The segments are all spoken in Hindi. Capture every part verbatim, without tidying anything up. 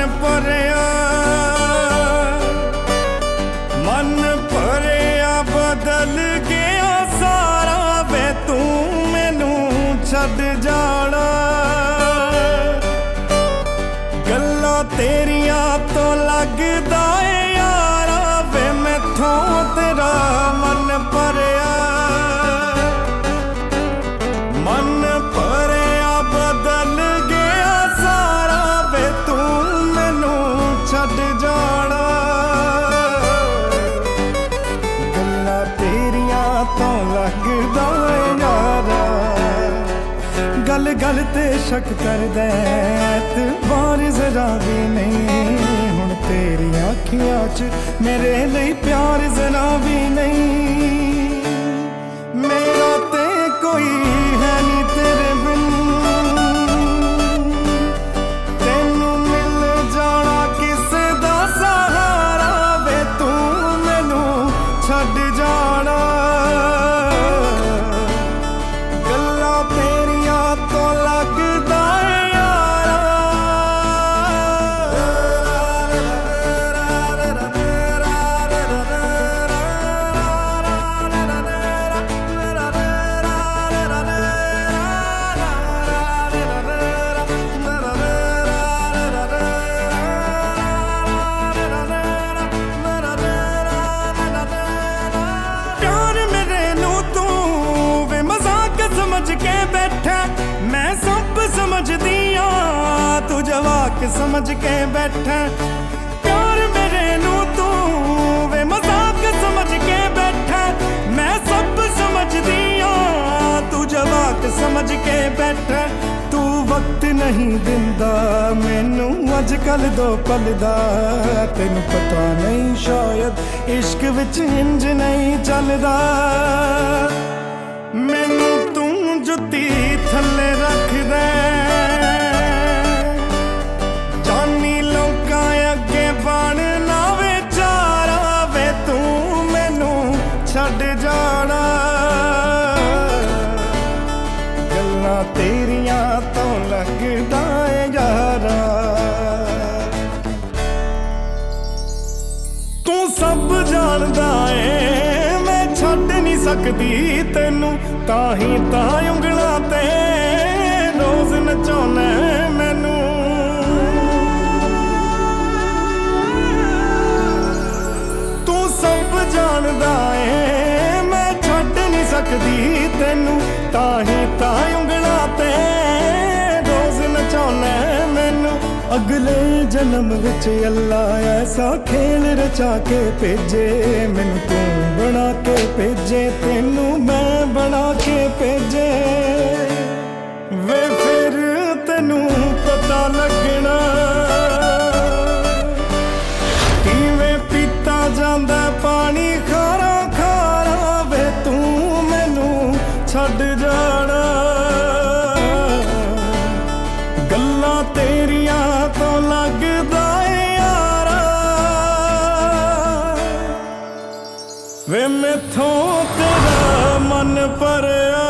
भरिया मन भरिया बदल गया सारा वे तू मैनू छड्ड जाना गल्लां तेरियां तो लगदा है यारा वे मैथों तेरा मन भरिया मन भरिया बदल गया सारा वे तू मैनू छड्ड जाना गल्लां तेरियां तो लगदा है यारा गल गल ते शक करदा ते बार जरा भी नहीं हुण तेरी अखियां च मेरे लिए प्यार जरा भी नहीं मेरा ते कोई है नहीं तेरे बिन तेनू मिल जाना किसे दा सहारा वे तू मैनू छड्ड जाना गल्लां तेरियां तो लगदा है यारा प्यार मेरे नू तू वे मजाक समझ के बैठा मैं सब समझदी हाँ तू जवाक समझ के बैठा प्यार मेरे नू तू वे मजाक समझ के बैठा मैं सब समझदी हाँ तू जवाक समझ के बैठा तू वक्त नहीं दिंदा मैनू अजकल दो पल दा तेनू पता नहीं शायद इश्क विच इंज नहीं चलदा मैनू तू जुत्ती थल्ले रख दे जानी लोकां अगे बन ना विचारा वे तू मैनू छड्ड जाना गल्लां तेरियां तो लगदा है यारा तू सब जानदा है मैं छड्ड नहीं सकदी तेनू ताही ता उंगलां ते रोज नचाउणा मैनू तू सब जानदा है मैं छड्ड नहीं सकदी तेनू ताही ता उंगलां ते रोज नचाउणा मैनू अगले जन्म विच अल्लाह ऐसा खेल रचा के भेजे मैनू तू बना के भेजे तेनू मैं बना के भेजे वे फिर तेनू पता लगना किवें पीता जांदा पानी खारा खारा वे तू मैनू छड्ड जाना गल्लां तेरियां तो लगदा है यारा वे मैथों तेरा मन भरिया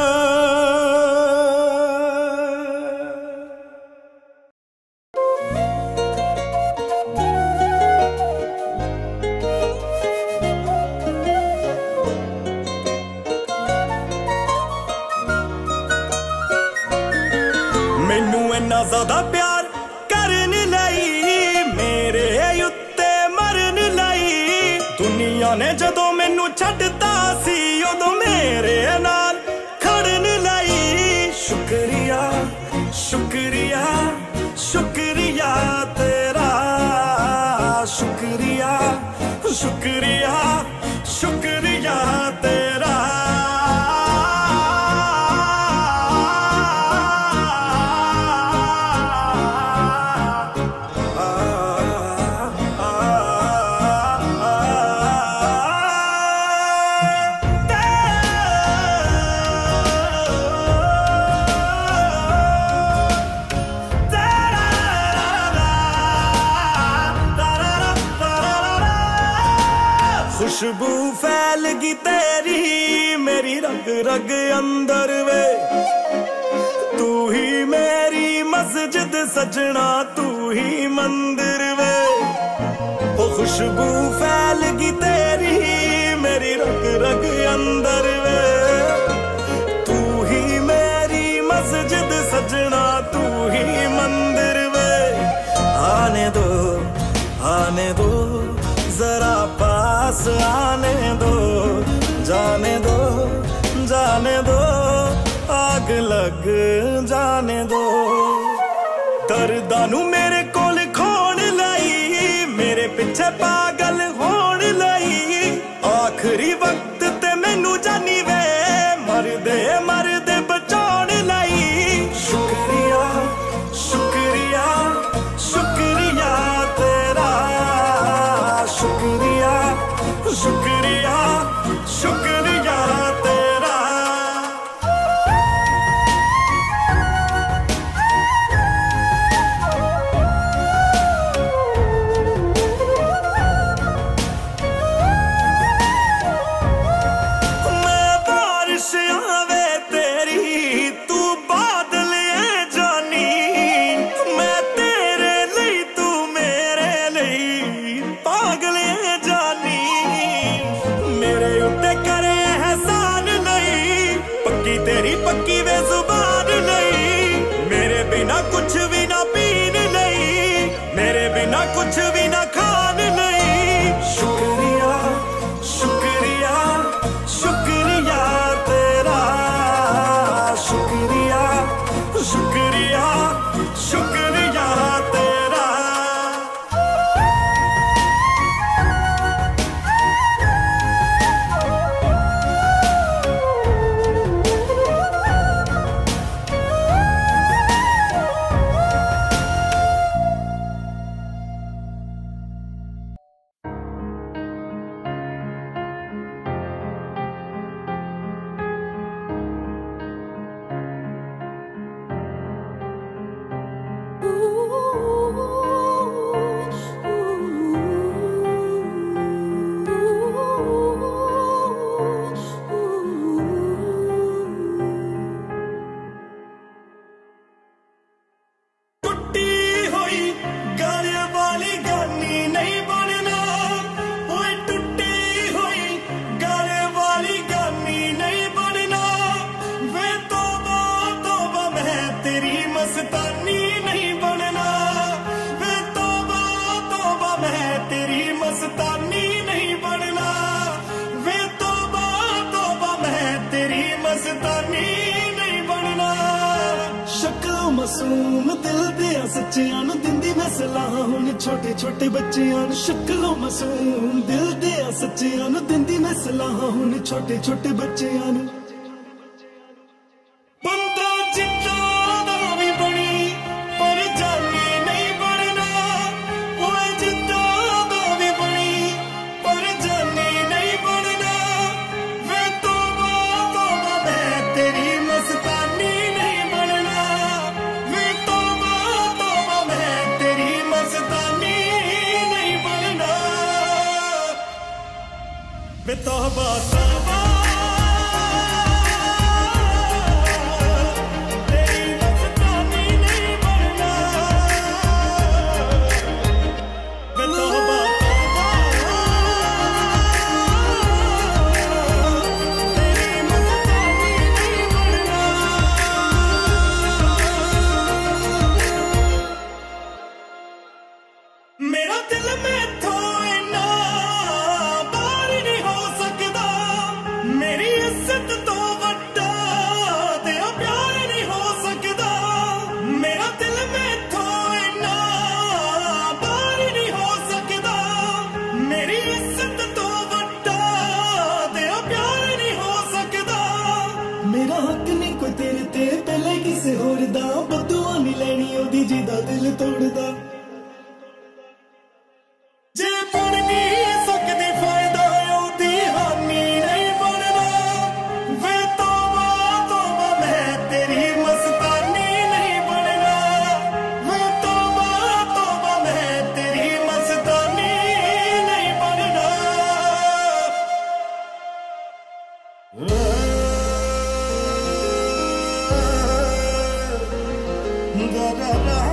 मैनू इन्ना ज्यादा प्यार करन लई मेरे उत्ते मरन लई दुनिया ने जदों मैनू छड्डता सी उदों मेरे नाल खड़न लई शुक्रिया शुक्रिया शुक्रिया तेरा शुक्रिया शुक्रिया शुक्रिया तेरा खुशबू फैलगी तेरी मेरी रग रग अंदर वे तू ही मेरी मज़ मस्जिद सजना तू ही मंदिर वे, ओ खुशबू फैलगी तेरी मेरी रग रग अंदर वे, तू ही मेरी मस्जिद सजना तू ही मंदिर वे। आने दो आने दो जरा पास आने दो, जाने दो जाने दो आग लग जाने दो। दर्दां नू मेरे कोल खोण लई मेरे पिछे पागल होण लई, आखिरी वक्त ते मैनू जानी वे मरदे मरदे बचाउण लई। शुक्रिया शुक्रिया शुक्रिया तेरा, शुक्रिया शुक्रिया शुक्रिया तेरा। मैं बारिश आवे तेरी तू बादल है जानी, मैं तेरे लई तू मेरे लई पागल है जानी। मेरे उत्ते करे एहसान नहीं, पक्की तेरी पक्की वे जुबान नहीं, मेरे बिना कुछ भी ना पीन नहीं, मेरे बिना कुछ भी ना खान नहीं। शुक्रिया शुक्रिया शुक्रिया तेरा, शुक्रिया शुक्रिया शुक्रिया तेरा। टुट्टी हुई गाने वाली गानी नहीं बनना, ओए टुट्टी हुई गाने वाली गानी नहीं बनना। वे तौबा तौबा मैं तेरी मस्तानी नहीं बनना, वे तौबा तौबा मैं तेरी मस्तानी नहीं बनना, वे तौबा तौबा मैं तेरी मस्तानी नहीं बनना। शक्ल मासूम दिल दिया सच्चियां नू दिंदी मैं सलाह हुण छोटे छोटे बच्चियां नू। शक्ल मासूम दिल दिया सच्चियां नू दिंदी मैं सलाह हुण छोटे छोटे बच्चियां नू। बंदा जिद्दां दा भी बनी पर जानी नहीं बनना, ओए जिद्दां दा भी बनी पर जानी नहीं बनना। वे तौबा तौबा मैं तेरी मस्तानी नहीं बनना, वे तौबा तौबा मैं तेरी मस्तानी नहीं बनना। वे तौबा तौबा तेरी मस्तानी नहीं बनना, वे तौबा तौबा तेरी मस्तानी नहीं बनना। मेरा दिल मैथों इन्ना बाहर नहीं हो सकदा, मेरी इज्जत तो वड्डा तेरा प्यार नहीं हो सकदा। मेरा दिल मैथों इन्ना बाहर नहीं हो सकदा, मेरी इज्जत तो वड्डा तेरा प्यार नहीं हो सकदा। मेरा हक नहीं कोई तेरे ते पहले किसे होर दा, बदुआ नहीं लैनी ओदी जिदा दिल तोड़दा। जे बन नहीं सकदी फायदा ओदी हानि नहीं बनना, वे तौबा तौबा मैं तेरी मस्तानी नहीं बनना, वे तौबा तौबा मैं तेरी मस्तानी नहीं बनना। Da da da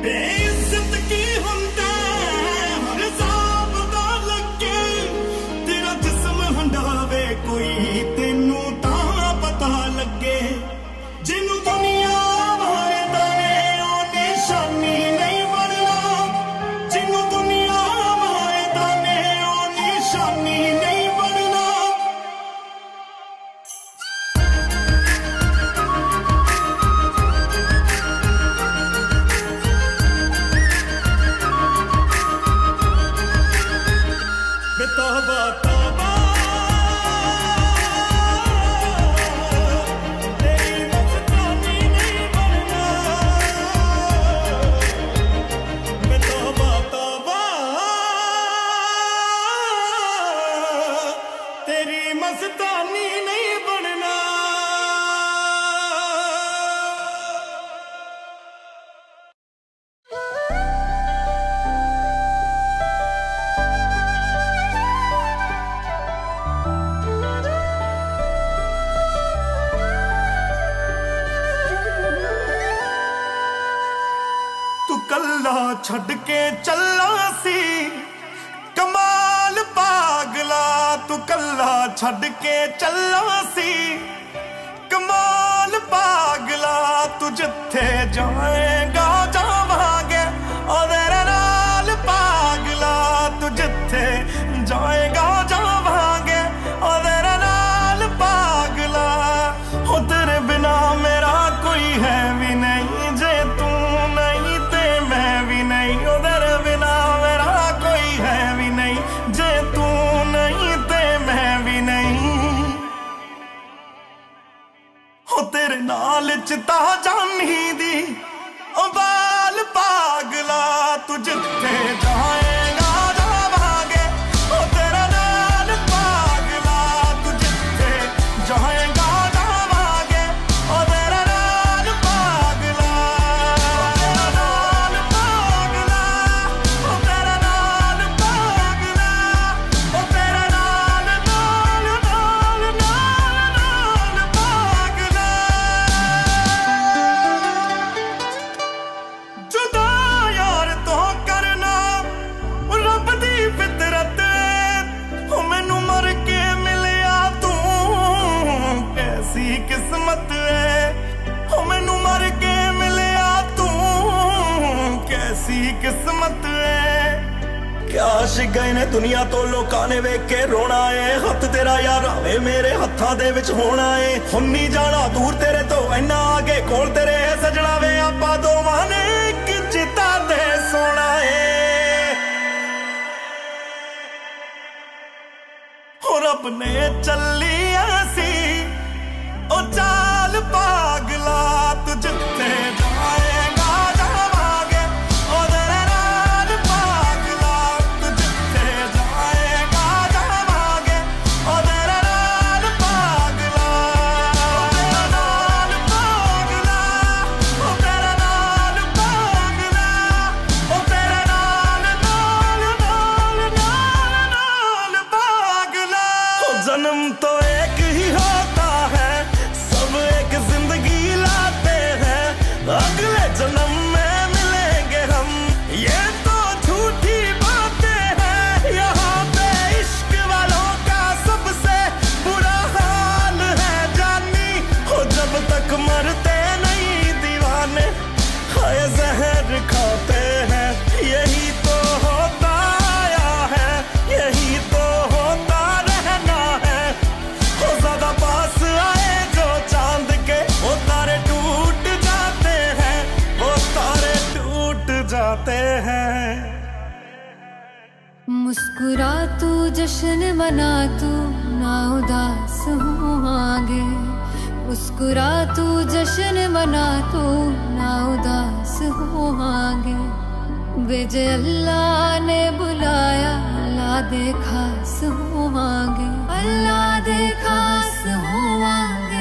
बेइज्जत की हुंदा हर साब दा लगे तेरा जिस्म हंडावे कोई तेनू तां पता लगे जिन्नू दुनिया मारे ताने ओ निशानी नहीं बनना जिन्नू दुनिया मारे ताने ओ निशानी नहीं बनना तौबा तौबा तेरी मस्तानी नहीं बनना मैं तौबा तौबा तेरी मस्तानी नहीं बनना कल्ला छड़ के चला सी कमाल पागला तू कल्ला छड़ के चला सी कमाल पागला तू जिथे जाएगा जावांगे तेरे नाल पागला तू जिथे जाएगा जावांगे तेरे नाल पागला हो तेरे बिना मेरा कोई है भी नहीं जे तू नहीं मैं भी नहीं तेरे बिना मेरा कोई है भी नहीं जे तू नहीं ते मैं भी नहीं हो तेरे नाल चिता जानी दी ओ बाल पागला तू जिथे जाएगा जावांगे ओ तेरे नाल पागला तू जिथे जाएगा जावांगे ओ तेरे नाल पागला किस्मत है हो मैनू मर के मिलिया तू कैसी किस्मत है क्या आशिक गए ने दुनिया तो लोकां ने वेख के रोना है हथ तेरा यार आवे मेरे हत्थां दे विच होना है हुण नहीं जाना दूर तेरे तो इन्ना आगे कोल तेरे सजना वे आपां दोवां ने इक चिता ते सोना है हो रब ने चलिया सी ओ चाल पागला तू जिथे जाएगा जावांगे ओ तेरे नाल पागला तू जिथे जाएगा जावांगे ओ तेरे नाल पागला ओ तेरे नाल पागला ओ तेरे नाल पागला ओ तेरे नाल नाल नाल नाल नाल पागला ओ जन्म तो एक ही होता है एक जिंदगी लाते हैं अगले जन्म में मिलेंगे हम ये तो झूठी बातें हैं यहाँ पे इश्क वालों का सबसे बुरा हाल है जानी हो जब तक मरते नहीं दीवाने हाय जहर खाते हैं यही तो होता आया है यही तो होता रहना है हो ज्यादा पास आए जो चांद के वो तारे टूट जाते हैं वो तारे टूट जाते हैं मुस्कुरा तू जश्न मना तू ना उदास हो आगे मुस्कुरा तू जश्न मना तू ना उदास हो आगे बेजे अल्लाह ने बुलाया अल्लाह दे खास हो आगे अल्लाह दे खास हो आगे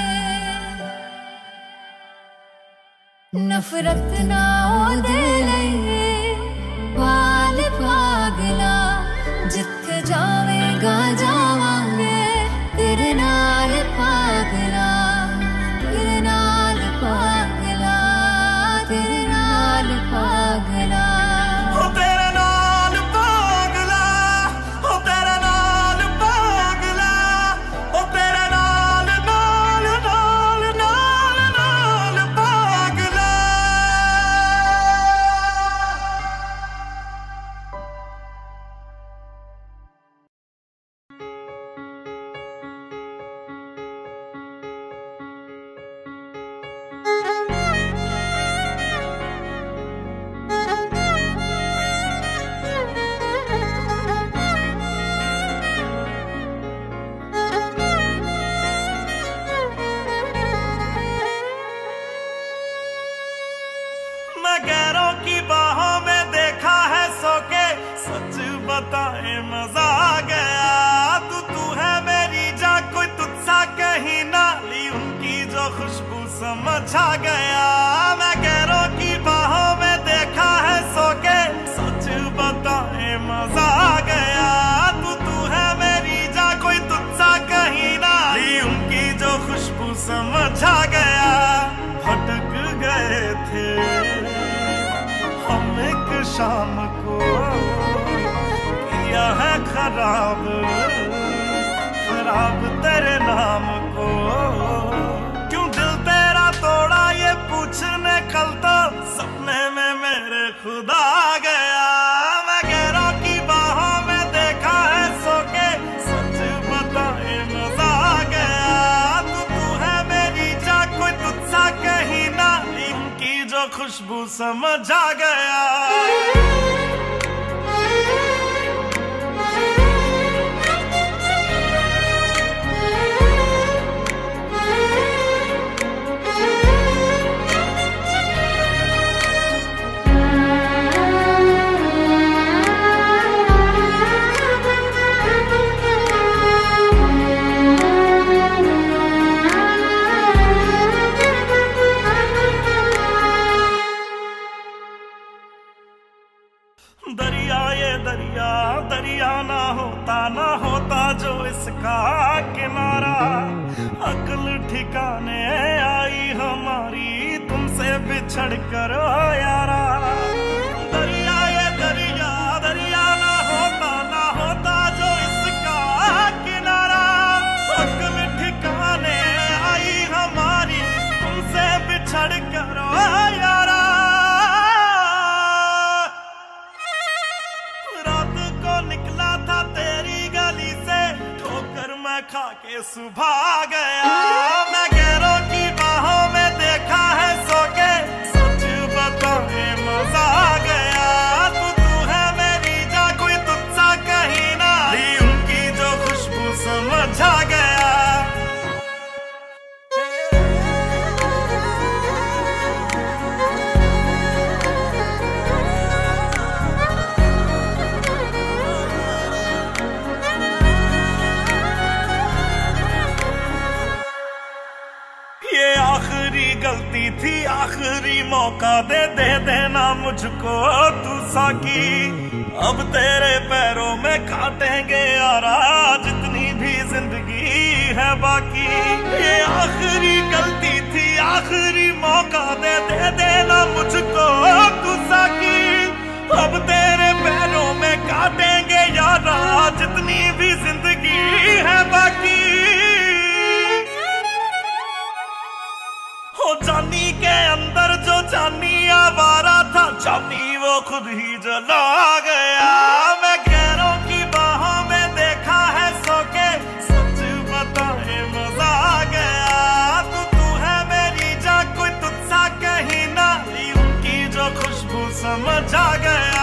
नफरत ना ओदे लईए बाल पागला जिथे जावेगा जावांगे तेरे नाल पागला तेरे नाल पागला तेरे नाल पागला गैरों की बाहों में देखा है सो के, सच बताए मजा आ गया। तू तू है मेरी जा, कोई तुझसा कहीं ना, ली उनकी जो खुशबू समझ आ गया। मैं गैरों की बाहों में देखा है सो के, सच बताए मजा आ गया। तू तू है मेरी जा, कोई तुझसा कहीं ना, ली उनकी जो खुशबू समझ आ गया। भटक गए थे हम एक शाम को, किया है खराब खराब तेरे नाम को। क्यों दिल तेरा तोड़ा ये पूछने कल तो, सपने में मेरे खुदा आ गया। मैं गैरों की बाहों में देखा है सो के, सच बताए मजा आ गया। तू तू है मेरी जा, कोई तुझसा कहीं ना, इनकी जो खुशबू समझ आ गया। दरिया ये दरिया दरिया ना होता ना होता जो इसका किनारा, अक्ल ठिकाने आई हमारी तुमसे बिछड़ कर यारा। दरिया ये दरिया दरिया ना होता ना होता जो इसका किनारा, अक्ल ठिकाने आई हमारी तुमसे बिछड़ कर यारा। निकला था तेरी गली से, ठोकर मैं खा के सुबह आ गया। मैं गैरों की बाहों में देखा है सो के, सच बताए मजा आ गया। तू तू है मेरी जा, कोई तुझसा कहीं ना, ली उनकी जो खुशबू समझ आ गया। ये आखिरी गलती थी, आखिरी मौका दे दे देना मुझको तू साकी। अब तेरे पैरों में काटेंगे यारा, जितनी भी जिंदगी है बाकी। ये आखिरी गलती थी, आखिरी मौका दे दे देना मुझको तू साकी। अब तेरे पैरों में काटेंगे यारा, जितनी भी जिंदगी है बाकी। हो जानी के अंदर जो जानी आवारा था, जानी वो खुद ही जला गया। मैं गैरों की बाहों में देखा है सो के, सच बताए मजा आ गया। तू तू है मेरी जा, कोई तुझसा कहीं ना, ली उनकी जो खुशबू समझ आ गया।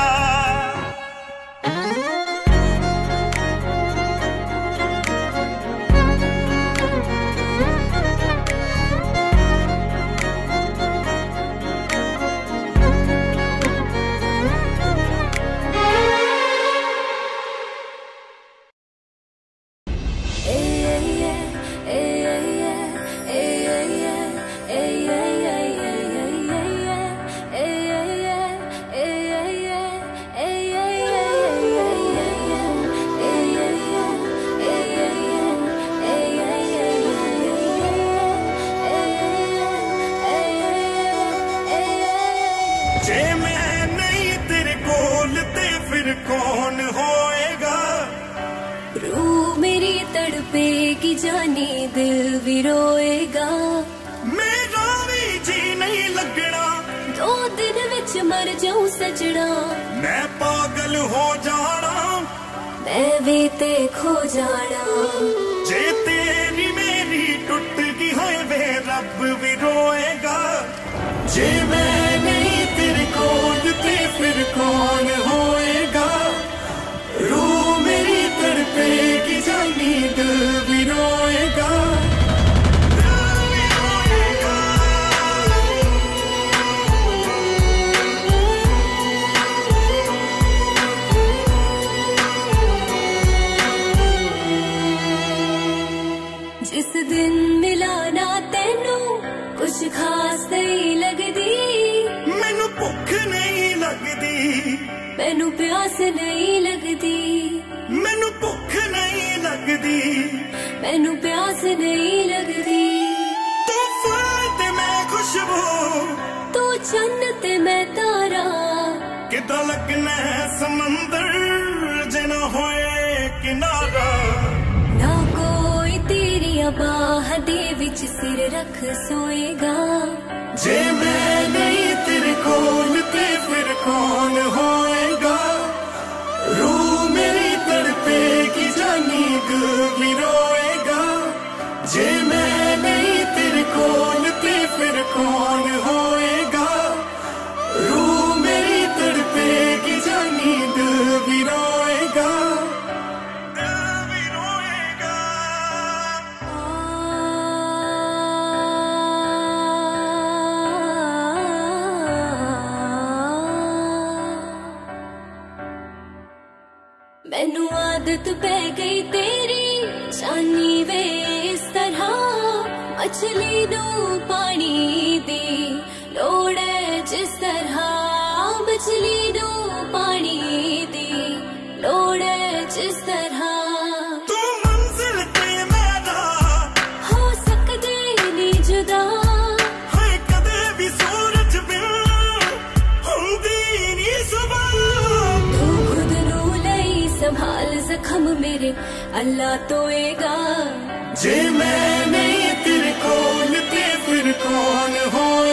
जे मैं नहीं तेरे कोल ते फिर कौन होएगा। रूह मेरी तड़पेगी जानी दिल भी रोएगा। मेरा भी जी नहीं लगना, दो दिन विच मर जाऊं सजना। मैं पागल हो जाना, मैं भी ते खो जाना। जे तेरी मेरी टुट गई होए वे रब भी रोएगा। जे मैं नहीं तेरे कोल ते फिर कौन होएगा। रूह मेरी तड़पेगी जानी दिल भी रोएगा। दिल भी रोएगा। लगदी, मैनू प्यास नहीं लगदी, मैनू भुख नहीं लगदी, मैनू प्यास नहीं लगदी। तू फुल ते मैं खुशबू, तू चन्न ते मैं तारा, किदा लगना समंदर जे ना होए किनारा। ना कोई तेरी बाह दे विच सिर रख सोएगा, जे मैं नहीं तेरे कोल ते फिर कौन होएगा। रूह मेरी तड़पेगी जानी दिल भी रोएगा, जे मैं नहीं तेरे कोल ते फिर कौन होएगा। रूह मेरी तड़पेगी जानी दिल भी रोएगा, दिल भी रोएगा। मैनू आदत पै गई तेरी जानी वे इस तरह, मछली नू पानी दी लोड़ है जिस तरह, मछली नू पानी दी लोड़ है जिस तरह। तू मंजिल ते मेरा हो सकदे नी जुदा, है कदे भी सूरज बिन हुंदी नी सुबह। तू खुद नू लई संभाल जख्म मेरे अल्लाह तोएगा, जे मैं नहीं तेरे कोल ते फिर कौन हो